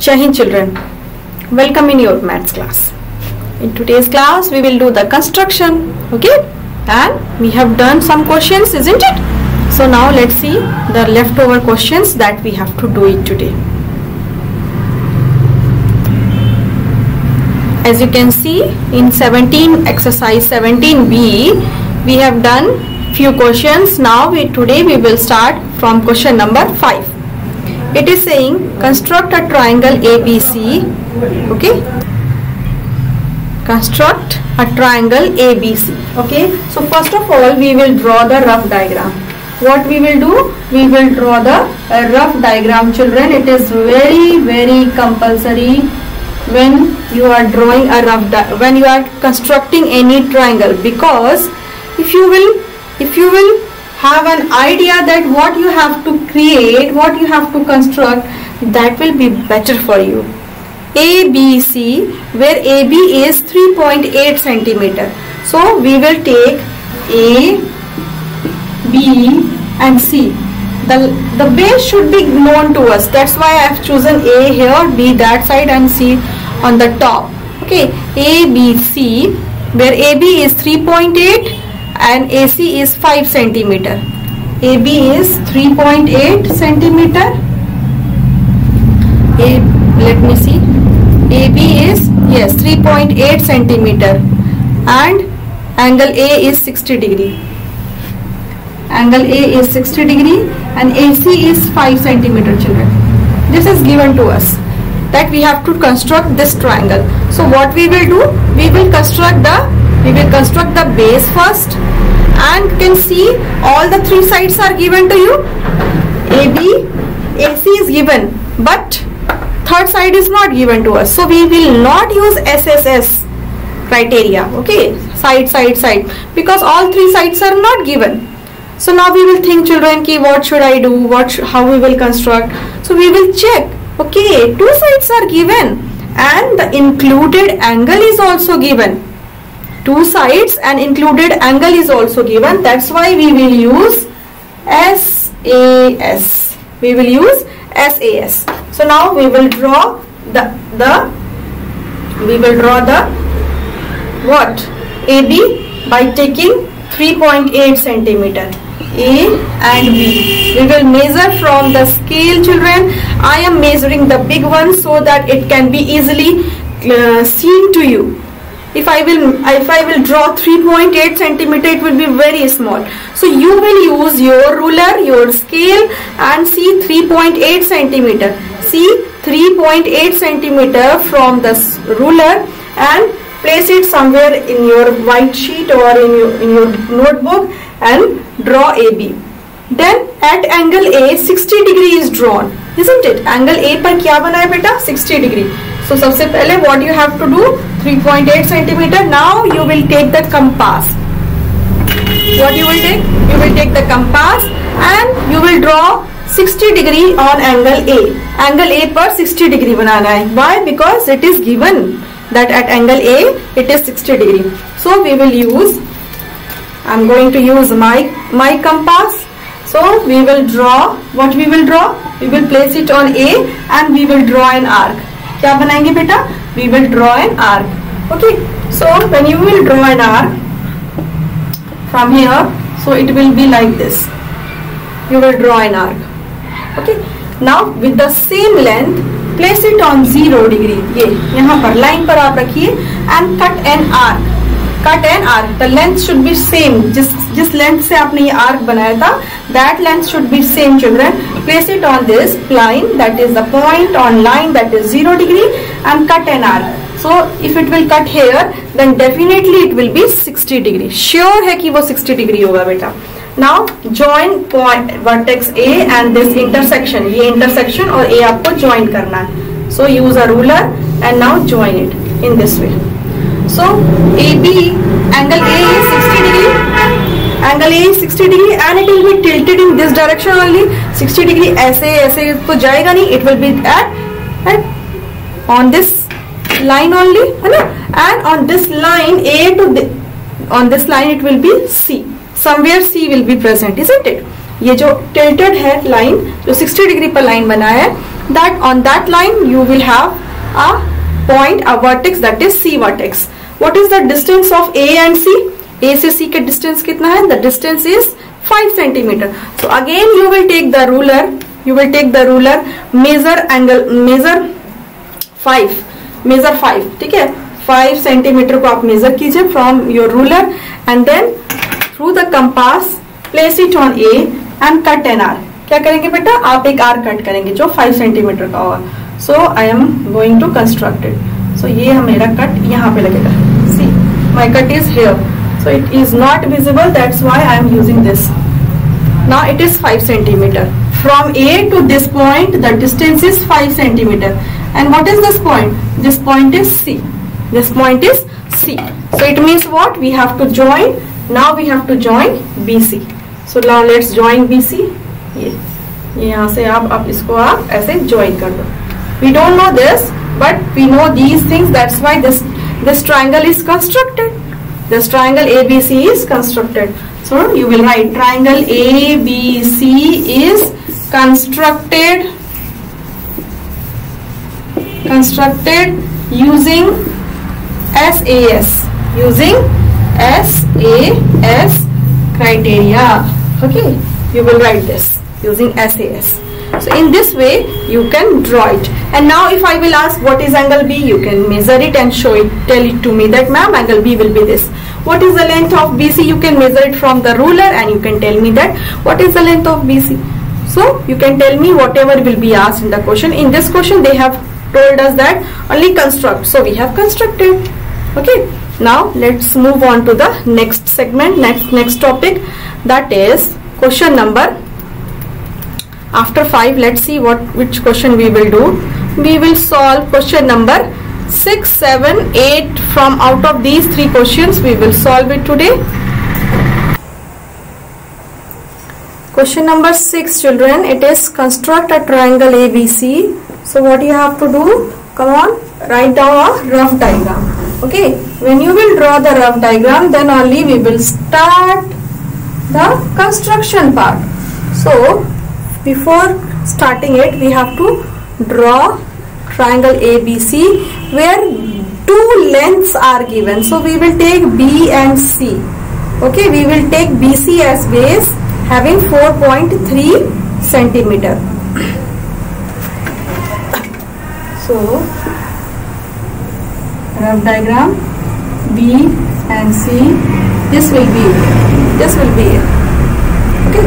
Jai Hind children, welcome in your maths class. In today's class we will do the construction, okay, and we have done some questions, isn't it? So now let's see the leftover questions that we have to do it today. As you can see in exercise 17b we have done few questions. Now today we will start from question number 5. It is saying construct a triangle ABC. Okay, construct a triangle ABC. Okay, so first of all we will draw the rough diagram. What we will do, we will draw the rough diagram, children. It is very compulsory when you are drawing a when you are constructing any triangle, because if you will have an idea that what you have to create, what you have to construct, that will be better for you. ABC, where AB is 3.8 centimeter. So we will take A, B and C. The base should be known to us. That's why I have chosen A here, B that side and C on the top. Okay, A, B, C, where AB is 3.8 and AC is 5 centimeter. AB is 3.8 centimeter. Let me see. AB is 3.8 centimeter and angle A is 60 degree. Angle A is 60 degree and AC is 5 centimeter, children. This is given to us that we have to construct this triangle. So what we will do, we will construct the base first, and you can see all the three sides are given to you. AB, AC is given, but third side is not given to us. So we will not use SSS criteria. Okay, side, because all three sides are not given. So now we will think, children, ki what should I do? How we will construct? So we will check. Okay, two sides are given and the included angle is also given. Two sides and included angle is also given. That's why we will use SAS. We will use SAS. So now we will draw what? AB by taking 3.8 centimeter. A and B. We will measure from the scale, children. I am measuring the big one so that it can be easily seen to you. If I will draw 3.8 centimeter, it will be very small. So you will use your ruler, your scale, and see 3.8 centimeter. See 3.8 centimeter from the ruler and place it somewhere in your white sheet or in your notebook and draw AB. Then at angle A 60 degree is drawn, isn't it? Angle A पर क्या बना है बेटा? 60 degree. So सबसे पहले what you have to do? 3.8 centimeter. Now you will take the compass. What you will take? You will take the compass and you will draw 60 degree on angle A. Angle A पर 60 degree बनाना है. Why? Because it is given that at angle A it is 60 degree. So we will use, I am going to use my compass. So we will draw, what we will draw? We will place it on A and we will draw an arc. क्या बनाएंगे बेटा? We will draw an arc. Okay. So when you will draw an arc from here, so it will be like this. You will draw an arc. Okay. Now with the same length, place it on 0 degree. ये यहाँ पर line पर आप रखिए and cut an arc. Cut an arc. The length should be same. जिस length से आपने ये arc बनाया था, that length should be same, children. Place it on this line, that is the point on line that is 0 degree, and cut an arc. So if it will cut here, then definitely it will be 60 degree. Sure है कि वो 60 degree होगा बेटा. Now join point vertex A and this intersection. ये intersection और A आपको join करना है. So use a ruler and now join it in this way. So AB, angle A is 60 degree. Angle A is 60 degree and it will be tilted in this direction only. 60 degree ऐसे तो जाएगा नहीं. It will be at on this line only, है ना? And on this line A to on this line it will be C. Somewhere C will be present, isn't it? ये जो tilted है line, जो 60 डिग्री पर line बना है, that on that line you will have a point, a vertex, that is C vertex. What is the distance of A and C? A से C के distance कितना है? The distance is 5 centimeter. So again you will take the ruler. You will take the ruler, measure angle, measure 5, ठीक है? 5 centimetre को आप measure कीजिए from your ruler and then through the compass place it on A and cut an arc. क्या करेंगे बेटा? आप एक आर कट करेंगे जो 5 सेंटीमीटर का होगा. So I am going to construct it. सो ये मेरा कट यहाँ पे लगेगा. See my cut is here. So it is not visible, that's why I am using this. Now it is 5 centimetre. From A to this point, the distance is 5 centimeter. And what is this point? This point is C. This point is C. So it means what? We have to join. Now we have to join BC. So now let's join BC. ये यहाँ से आप इसको आप ऐसे join कर दो. We don't know this, but we know these things. That's why this triangle is constructed. This triangle ABC is constructed. So you will write triangle ABC is constructed using SAS, criteria. Okay, you will write this using SAS. So in this way you can draw it. And now if I will ask what is angle B, you can measure it and show it, tell it to me that ma'am angle B will be this. What is the length of BC? You can measure it from the ruler and you can tell me that what is the length of BC. So you can tell me whatever will be asked in the question. In this question they have told us that only construct, so we have constructed. Okay, now let's move on to the next segment, next topic, that is question number, after 5 let's see which question we will do. We will solve question number 6, 7, 8. From out of these 3 questions we will solve it today. Question number 6, children, it is construct a triangle ABC. So what you have to do? Come on, write down a rough diagram. Okay, when you will draw the rough diagram, then only we will start the construction part. So before starting it, we have to draw triangle ABC where 2 lengths are given. So we will take B and C. Okay, we will take BC as base, having 4.3 centimeter. So rough diagram, B and C, this will be it. Okay,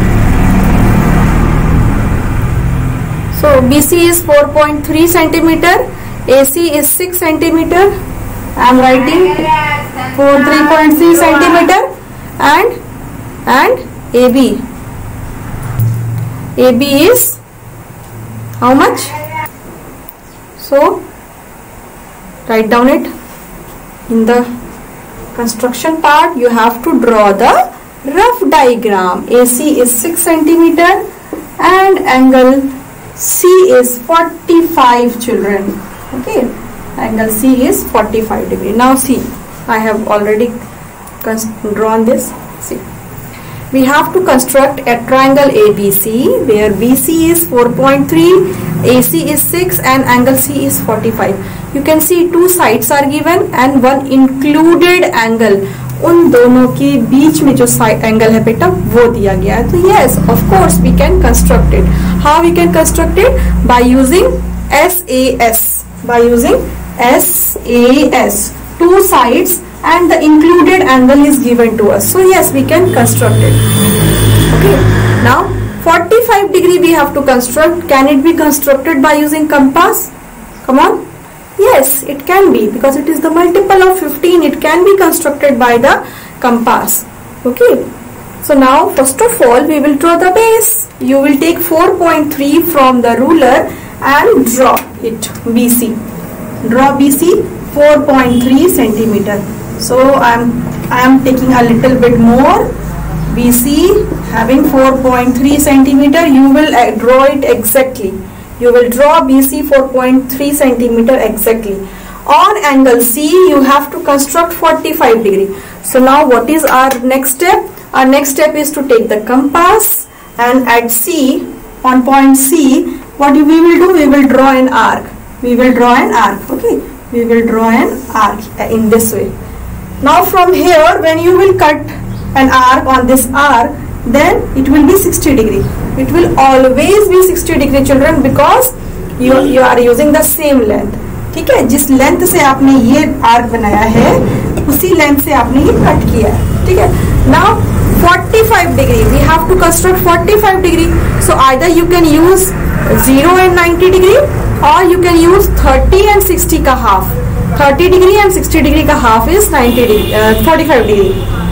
so BC is 4.3 centimeter, AC is 6 centimeter. I am writing for 3.3 centimeter and AB is how much? So write down it. In the construction part you have to draw the rough diagram. AC is 6 centimeter and angle C is 45, children. Okay, angle C is 45 degree. Now see, I have already drawn this. See, we have to construct a triangle ABC where BC is 4.3, AC is 6 and angle C is 45. You can see 2 sides are given and one included angle. उन दोनों के बीच में जो side angle है बेटा वो दिया गया है. तो yes, of course we can construct it. How we can construct it? By using SAS. By using SAS. 2 sides and the included angle is given to us. So yes, we can construct it. Okay. Now 45 degree we have to construct. Can it be constructed by using compass? Come on. Yes, it can be, because it is the multiple of 15. It can be constructed by the compass. Okay. So now first of all we will draw the base. You will take 4.3 from the ruler and draw it. BC. Draw BC 4.3 centimeter. So I am taking a little bit more. BC having 4.3 centimeter. You will draw it exactly. You will draw BC 4.3 centimeter exactly. On angle C you have to construct 45 degree. So now what is our next step? Our next step is to take the compass and at C, on point C, what we will do, we will draw an arc. We will draw an arc. Okay, we will draw an arc in this way. Now from here, when you will cut an arc on this arc, then it will be 60 degree. It will always be 60 degree children, because you are using the same length. ठीक है, जिस length से आपने ये arc बनाया है उसी length से आपने ये कट किया है. ठीक है. Now 45 degree, we have to construct 45 degree. So either you can use 0 and 90 degree, or you can use 30 and 60 का half. 30 degree and 60 degree का half is 90 degree, 45 degree.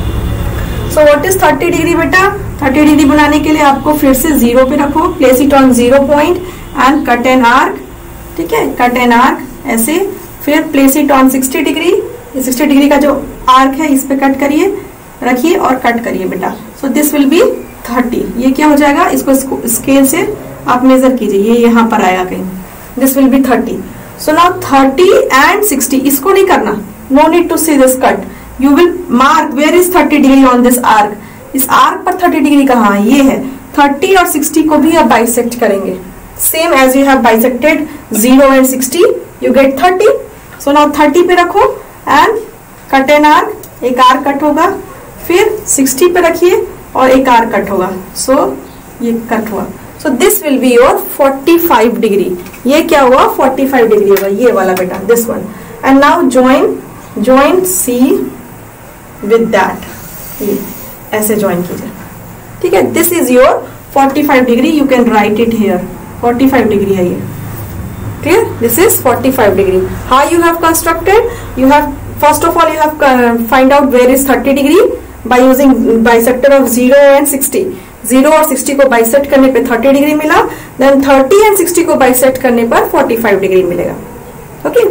So what is 30 degree बेटा? 30 degree बनाने के लिए आपको फिर से 0 पे रखो, place it on 0 point and cut an arc. ठीक है, cut an arc ऐसे. फिर place it on 60 degree. 60 degree का जो आर्क है इस पे कट करिए, रखिए और कट करिए बेटा. So this will be 30. ये क्या हो जाएगा, इसको स्केल से आप मेजर कीजिए, ये यहाँ पर आएगा कहीं. This will be 30. So now 30 and 60, इसको नहीं करना, no need to see this cut. You will mark where is 30 degree on this arc. इस आर्क पर 30 डिग्री कहाँ है, ये है. 30 और 60 को भी आप बाइसेक्ट करेंगे, same as you have bisected 0 and 60, you get 30. So now 30 पे रखो एंड कट एन आर्क. एक आर्क कट होगा, फिर 60 पे रखिए और एक आर्क कट होगा. सो ये कट हुआ. So this will be your 45 degree. ये क्या हुआ, 45 डिग्री होगा, ये वाला बेटा, this one. And now join C with that. ये ऐसे ज्वाइन कीजिए. ठीक है, this is your 45 degree. You can write it here. 45 degree है ये. Clear? This is 45 degree. How you have constructed? You have, first of all, you have find out where is 30 degree by using bisector of 0 and 60. 0 और 60 को bisect करने पे 30 degree मिला. Then 30 and 60 को bisect करने पर 45 डिग्री मिलेगा. Okay?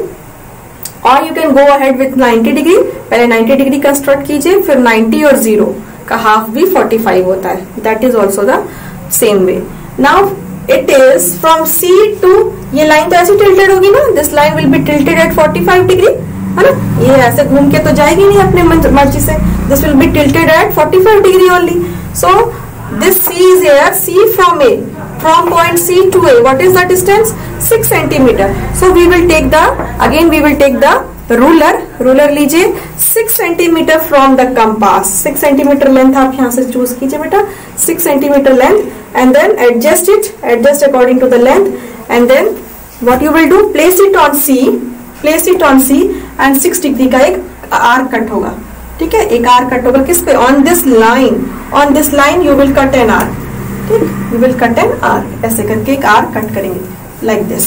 Or you can go ahead with 90 degree. पहले 90 डिग्री कंस्ट्रक्ट कीजिए, फिर 90 और 0 का हाफ भी 45 होता है. That is also the same way. Now it is from C to, ये लाइन तो ऐसे टिल्टेड होगी ना, this line will be tilted at 45 degree, है ना. ये ऐसे घूम के तो जाएगी नहीं अपने मर्जी से. This will be tilted at 45 degree only. So this C is here. C from A, from point C to A, what is the distance? 6 centimeter. So we will take the, again we will take the ruler लीजिए. 6 centimetre from the compass. 6 centimetre length आप यहाँ से choose कीजिए बेटा. 6 centimetre length, and then adjust according to the length, and then what you will do, place it on C and 6 degree का एक arc cut होगा. ठीक है, एक आर्क कट होगा किस पे, on this line you will cut an arc. ठीक, you will cut an arc. ऐसे करके एक आर्क कट करेंगे like this.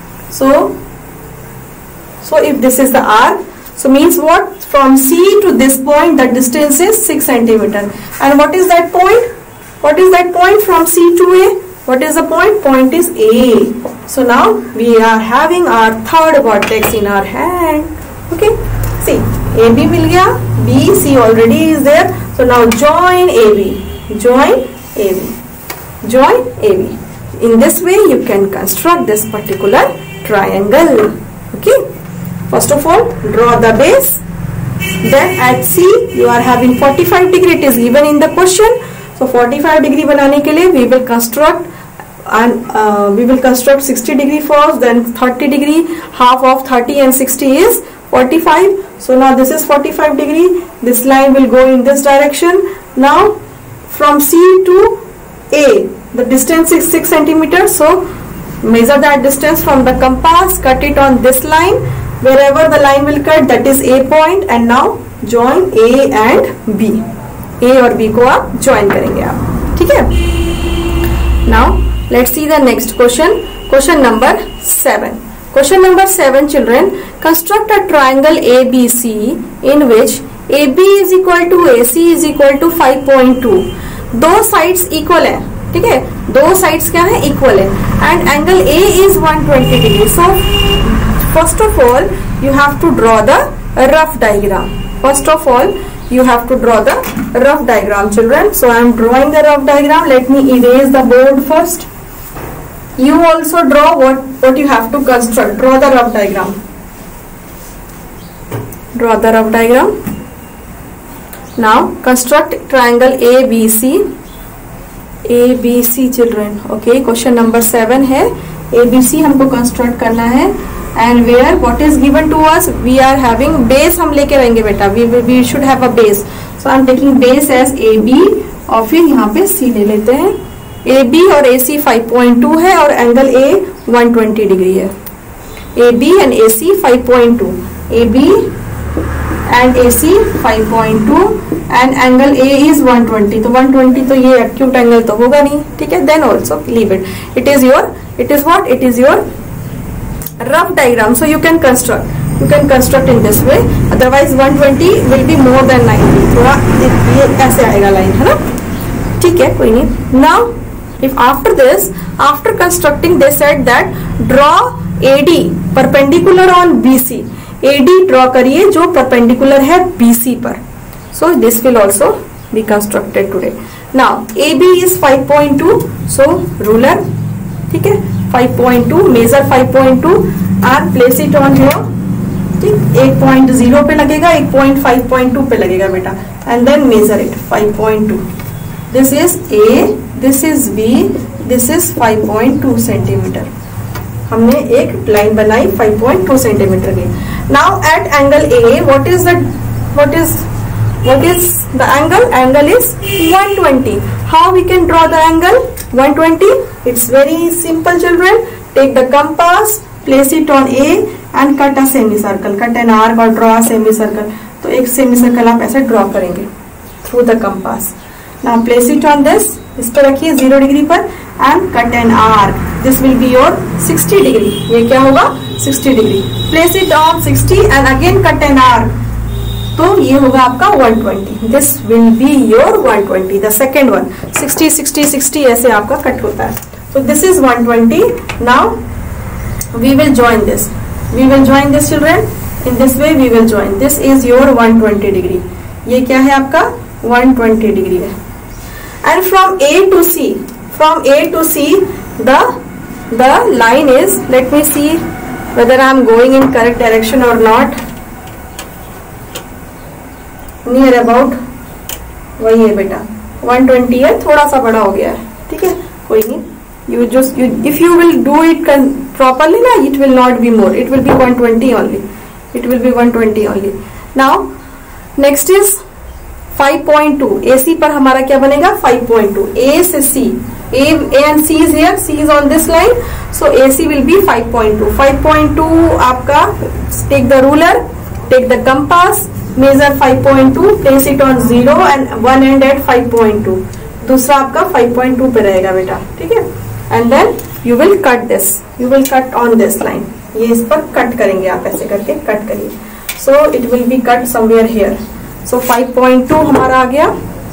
So if this is the arc, so means what, from C to this point the distance is 6 centimeter. And what is that point? What is that point from C to A? What is the point? Point is A. So now we are having our third vertex in our hand. Okay. See, AB मिल गया, BC already is there. So now join AB. In this way you can construct this particular triangle. Okay. First of all, draw the base. Then at C you are having 45 degree. It is given in the question. So 45 degree बनाने के लिए we will construct 60 degree first, then 30 degree. Half of 30 and 60 is 45. So now this is 45 degree. This line will go in this direction. Now from C to A, the distance is 6 centimeters. So measure that distance from the compass. Cut it on this line. Wherever the line will cut, that is A point. And now join A and B. A और B को आप join करेंगे आप. ठीक है. Now let's see the next question. Question number 7. Question number 7, children. Construct a triangle ABC in which AB is equal to AC is equal to 5.2. दो sides equal है. ठीक है, दो sides क्या है, equal है. And angle A is 120 degree. So first of all you have to draw the rough diagram. Children. So I am drawing the rough diagram. Let me erase the board first. You also draw what you have to construct. Draw the rough diagram. Now construct triangle ABC, children. Okay, question number 7 है ABC हमको construct करना है। And where what is given to us, we are having base, हम लेके रहेंगे बेटा, we should have a base, so I am taking base as AB और फिर यहाँ पे C ले लेते हैं। AB और AC 5.2 है और एंगल A 120 डिग्री है। AB and AC 5.2, AB and AC 5.2 and angle A is 120, तो 120 तो ये एक्यूट एंगल तो होगा नहीं, ठीक है। Then also leave it, it is what, it is your rough diagram, so you can construct in this way, otherwise 120 will be more than 90, थोड़ा ये ऐसे आएगा लाइन, है ना, ठीक है, कोई नहीं। Now if after this, after constructing they said that draw AD perpendicular on BC, AD draw करिए जो परपेंडिकुलर है BC पर, so this will also be constructed today. Now AB is 5.2, so ruler, ठीक है, 5.2, measure 5.2 and place it on here, ठीक, 8.0 पे लगेगा, 8.5.2 पे लगेगा बेटा, and then measure it 5.2, this is A, this is B, this is 5.2 centimetre, हमने एक लाइन बनाई 5.2 सेंटीमीटर की। Now at angle A, what is the angle? Angle is 120. How we can draw the angle 120? It's very simple, children. Take the compass, place it on A and cut a semicircle. Cut an arc or draw a semicircle. तो एक semicircle आप ऐसे draw करेंगे through the compass. Now place it on this. इस पर रखिए 0 degree पर and cut an arc. This will be your 60 degree. ये क्या होगा? 60 degree. Place it on 60 and again cut an arc. तो ये होगा आपका 120. This will be your 120. The second one 60 60 60 ऐसे आपका कट होता है. So this is 120. Now we will join this. We will join this, children. In this way we will join. This is your 120 degree. ये क्या है आपका 120 degree है. And from A to C, the line is, let me see whether I am going in correct direction or not. Near about वही है बेटा, 120 है, थोड़ा सा बड़ा हो गया है, ठीक है, कोई नहीं, if you will do it properly ना, it will not be more, it will be 120 only, it will be 120 only. Now next is 5.2, AC पर हमारा क्या बनेगा 5.2, A से C, A and C is here, C is on this line, so AC will be 5.2. 5.2 आपका, take the ruler, take the compass, measure 5.2, place it on 0 and one end at 5.2, दूसरा आपका 5.2 पे रहेगा बेटा, ठीक है, and then you will cut this, you will cut on this line, ये इस पर कट करेंगे आप, ऐसे करके कट करिए, so it will be cut somewhere here, so 5.2 हमारा आ गया,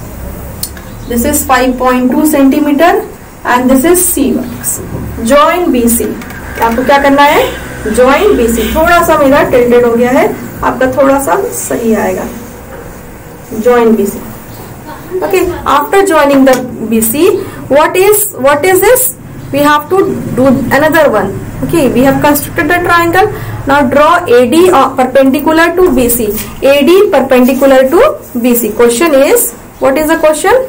this is 5.2 centimetre and this is C works. Join BC, आपको क्या करना है, join BC, थोड़ा सा मेरा tilted हो गया है, आपका थोड़ा सा सही आएगा, join BC. Okay, after joining the BC, what is this? We have to do another one. Okay, we have constructed the triangle. Now draw AD perpendicular to BC. AD perpendicular to BC. Question is, what is the question?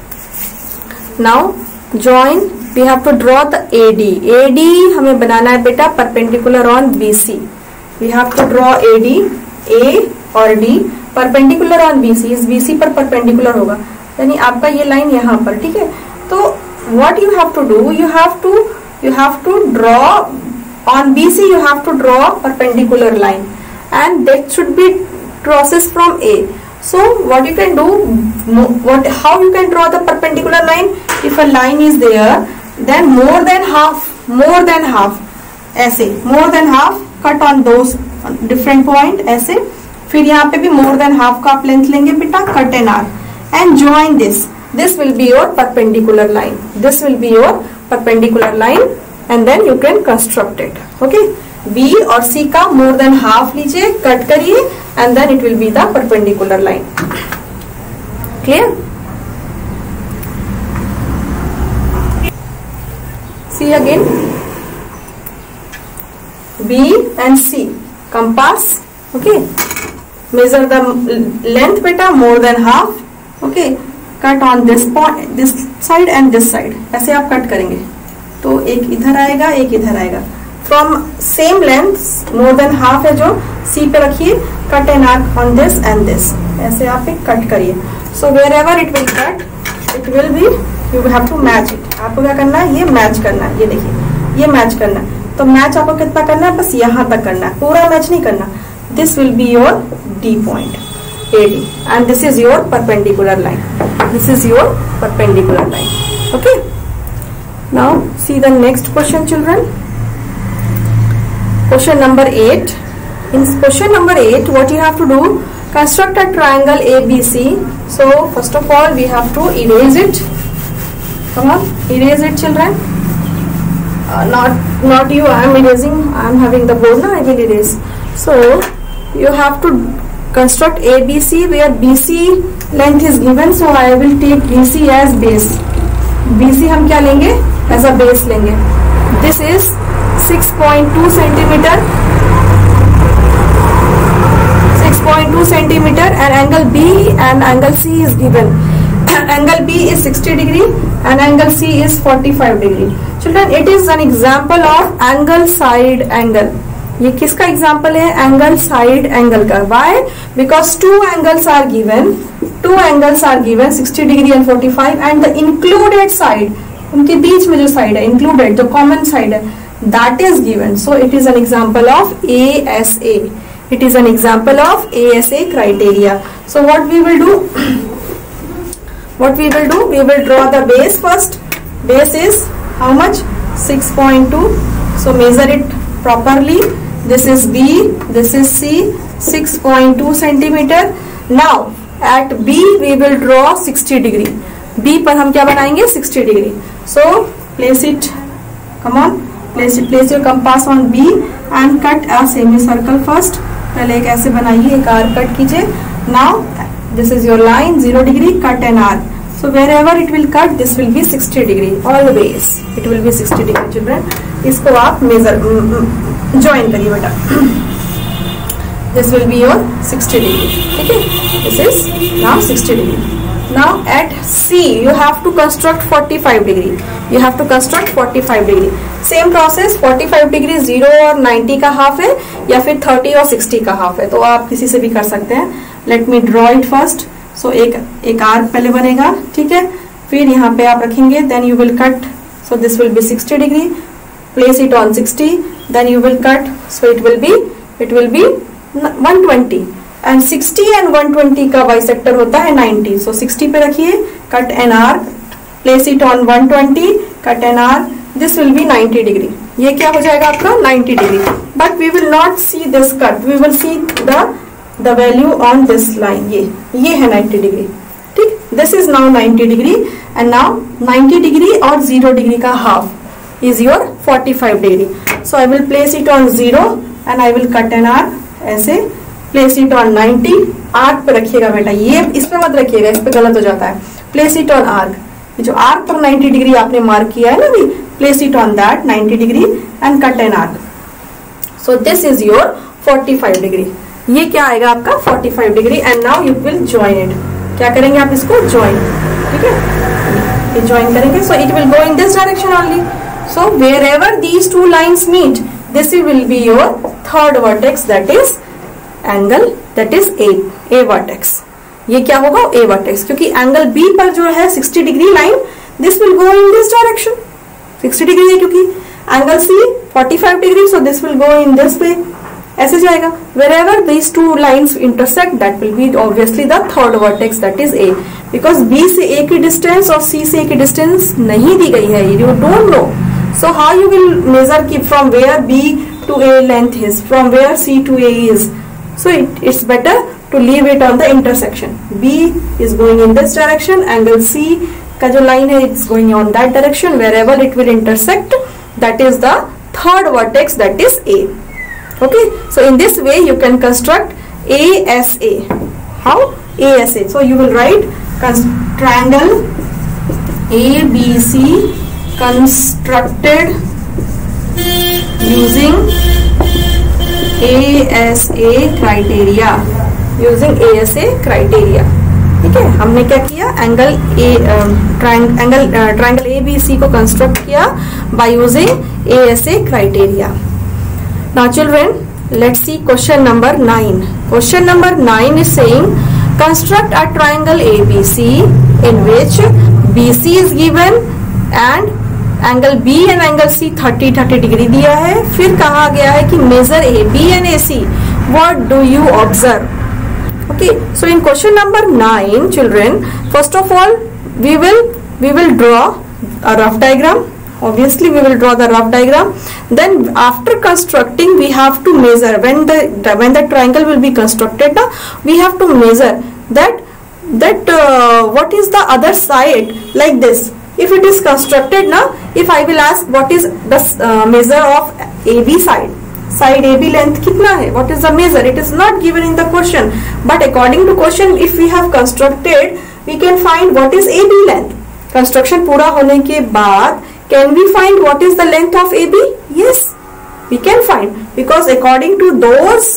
Now join, we have to draw the AD. AD हमें बनाना है बेटा perpendicular on BC. We have to draw AD, A और D perpendicular on BC. इस BC पर perpendicular होगा, यानी आपका ये लाइन यहाँ पर, ठीक है। तो what you have to do, you have to draw on BC, you have to draw perpendicular line and that should be processed from A. So what you can do, how you can draw the perpendicular line? If a line is there, then more than half ऐसे, more than half cut on those different point ऐसे, फिर यहाँ पे भी more than half का आप length लेंगे बेटा, cut an arc and join this. This will be your perpendicular line. This will be your perpendicular line and then you can construct it. Okay. B और C का more than half लीजिए, cut करिए and then it will be the perpendicular line. Clear? See again. B and C, compass. Okay. Measure the length beta, more than half. Okay. Cut on this point, this side and this side. ऐसे आप cut करेंगे तो एक इधर आएगा, एक इधर आएगा। From same length more than half है जो सी पे रखिए, cut an arc on this and this, ऐसे आप एक कट करिए। So wherever it will cut it will be, you have to match it. आपको क्या करना है, ये मैच करना है, ये देखिए ये मैच करना है। तो मैच आपको कितना करना है, बस यहाँ तक करना है, पूरा मैच नहीं करना। This will be your D point AD and this is your perpendicular line. This is your perpendicular line. Okay. Now see the next question, children. Question number 8. In question number 8, what you have to do? Construct a triangle ABC. So first of all, we have to erase it. Come on, erase it, children. Not you. I am erasing. I am having the board. Now I will erase. So you have to construct ABC where BC length is given, so I will take BC as base. BC हम क्या लेंगे, as a base लेंगे. This is 6.2 centimeter. 6.2 centimeter and angle B and angle C is given. Angle B is 60 degree and angle C is 45 degree. Children, it is an example of angle side angle. ये किसका example है, angle side angle का. Why, because two angles are given 60 degree and 45 and the included side, उनके बीच में जो side है included, जो कॉमन साइड है, that is given. So it is an example of ASA. It is an example of ASA criteria. So what we will do, we will draw the base first. Base is how much, 6.2. so measure it properly. This is B, this is C, 6.2 centimeter. Now at B we will draw 60 degree. B पर हम क्या बनाएंगे, 60 degree. So place it, come on, place your compass on B and cut a semicircle first. पहले एक ऐसे बनाइए, एक arc cut कीजिए. Now this is your line, 0 degree, cut an arc. So wherever it will cut, this will be 60 degree. Always it will be 60 degree, children. इसको आप major join करिए बेटा. This will be your 60 degree. ठीक है, this is now 60 degree. Now at C you have to construct 45 degree. You have to construct 45 degree. Same process, 45 degree 0 और 90 का half है, या फिर 30 और 60 का हाफ है, तो आप किसी से भी कर सकते हैं. Let me draw it first. So एक आर्क पहले बनेगा, ठीक है, फिर यहाँ पे आप रखेंगे, then you will cut. So this will be 60 degree. Place it on 60, then you will cut. So it will be 120 and 60 and 120 का बाइसेक्टर होता है 90. So 60 पे रखिए, cut an arc, place it on 120, cut an arc. This will be 90 degree. ये क्या हो जाएगा आपका 90 degree. But we will not see this cut. We will see the value on this line. ये है 90 degree. ठीक, this is now 90 degree and now 90 degree और 0 degree का half is your 45 degree. So I will place it on 0 and I will cut an arc. ऐसे place it on 90. Arc पे रखिएगा बेटा, ये इस पे मत रखिएगा, इस पे गलत हो जाता है. Place it on arc. जो आर्क पर 90 डिग्री आपने मार्क किया है ना भी, place it on that 90 degree and cut an arc. So this is your 45 degree. ये क्या आएगा आपका 45 degree and now you will join it. क्या करेंगे आप इसको join, ठीक है, ये join करेंगे. So it will go in this direction only. So wherever these two lines meet, this will be your third vertex, that is angle, that is A vertex. ये क्या होगा, A vertex, क्योंकि angle B पर जो है 60 degree line, this will go in this direction. 60 degree है क्योंकि angle C 45 degree, so this will go in this way. ऐसे जाएगा. Wherever these two lines intersect, that will be obviously the third vertex, that is A. Because B से A की distance और C से A की distance नहीं दी गई है, you don't know. So how you will measure from where B to A length is, from where C to A is. So it's better to leave it on the intersection. B is going in this direction, angle C का जो line है, it's going on that direction. Wherever it will intersect, that is the third vertex, that is A. Okay, so in this way you can construct ASA. How? ASA. So you will write triangle ABC constructed using ASA criteria. using ASA criteria. ठीक ठीक है, हमने क्या किया, triangle ABC को construct किया by using ASA criteria. Now children, let's see question number 9. Question number 9 is saying construct a triangle ABC in which BC is given and angle B and angle C 30 degree दिया है. फिर कहा गया है कि measure AB and AC. What do you observe? Okay, so in question number 9, children, first of all we will draw a rough diagram. Obviously we will draw the rough diagram. Then after constructing we have to measure. When the triangle will be constructed, we have to measure that what is the other side, like this. If it is constructed now, if I will ask what is the measure of AB side AB length कितना है, what is the measure, it is not given in the question, but according to question if we have constructed we can find what is AB length. Construction पूरा होने के बाद can we find what is the length of AB? Yes, we can find, because according to those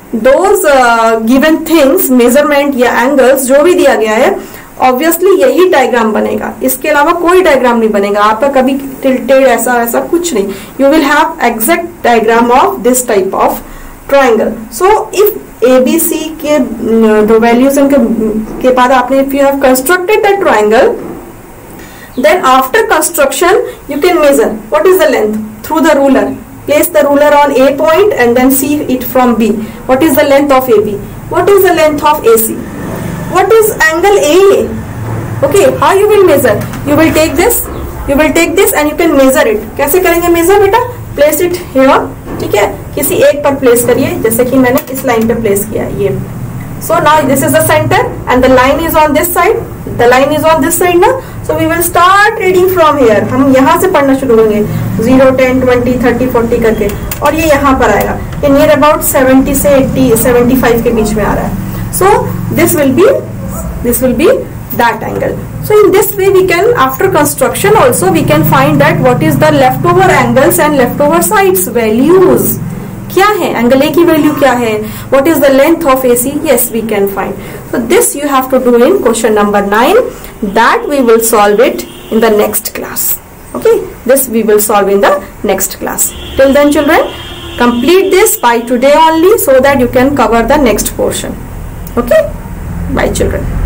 given things, measurement या angles जो भी दिया गया है, ऑब्वियसली यही डायग्राम बनेगा, इसके अलावा कोई डायग्राम नहीं बनेगा. आपका कभी टिल्टेड ऐसा कुछ नहीं. You will have exact diagram of this type of triangle. So if ABC के दो वैल्यूज के बाद आपने, if you have constructed the triangle, then after construction you can measure what is the length through the ruler. Place the ruler on A point and then see it from B. What is the length of AB? What is the length of AC? What is angle A? Okay, how you will measure? You will take this and you can measure it. कैसे करेंगे measure बेटा? Place it here, ठीक है, किसी एक पर place करिए, जैसे कि मैंने इस लाइन पे place किया ये. So now this is the center and the line is on this side. The line is on this side ना. So we will start reading from here. हम यहाँ से पढ़ना शुरू करेंगे 0, 10, 20, 30, 40 करके, और ये यहाँ पर आएगा. ये near about 70 से 80, 75 के बीच में आ रहा है. So this will be that angle. So in this way we can, after construction also we can find that what is the leftover angles and leftover sides values. क्या है एंगल A की value क्या है, what is the length of AC? Yes, we can find. So this you have to do in question number 9. That we will solve it in the next class. Okay, this we will solve in the next class. Till then children, complete this by today only so that you can cover the next portion. Okay, bye children.